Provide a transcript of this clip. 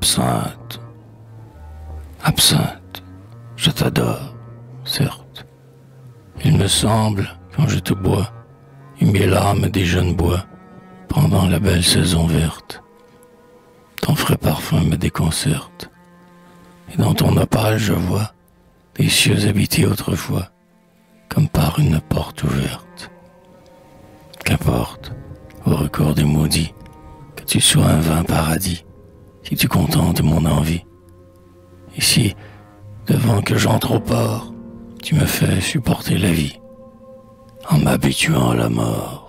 Absinthe, absinthe, je t'adore, certes. Il me semble, quand je te bois, humer l'âme des jeunes bois, pendant la belle saison verte. Ton frais parfum me déconcerte, et dans ton opale je vois des cieux habités autrefois, comme par une porte ouverte. Qu'importe, au recours des maudits, que tu sois un vain paradis, si tu contentes mon envie. Et si, devant que j'entre au port, tu me fais supporter la vie, en m'habituant à la mort.